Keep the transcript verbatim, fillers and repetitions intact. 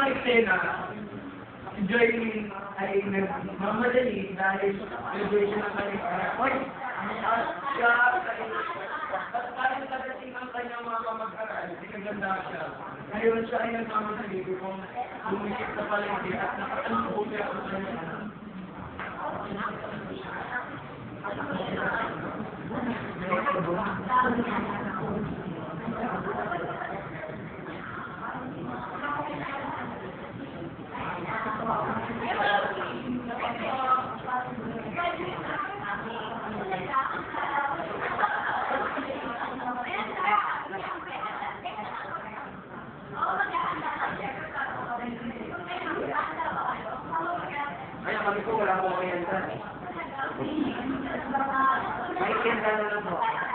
eksena, si Joy ay nagmamadali dahil graduation ng kanyang anak. Hoy! At siya ay at parang pagdating ang kanyang mga kamag-aral, pinaganda siya. Ngayon siya ay nagmamadali kung lumisip sa palengke at nakatanong siya sa kanyang anak. Kaya kami po wala po kayanta. May kenta na lang po.